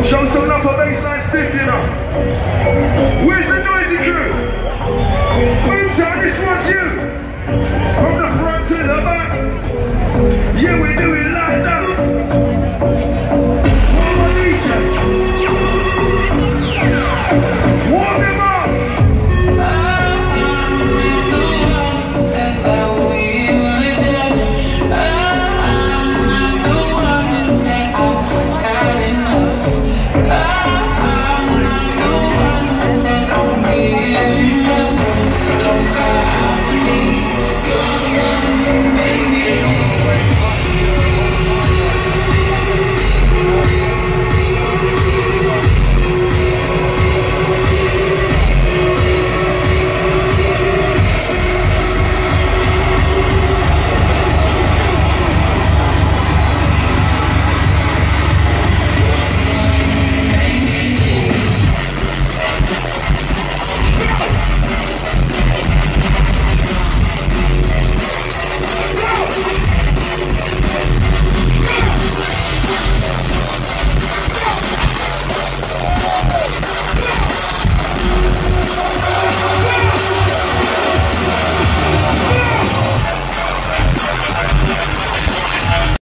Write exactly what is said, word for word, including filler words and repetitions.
Show some love for baseline spiff, you know. Where's the noisy crew? Moontown, this one's you. From the front to the back. Yeah, we do it like that.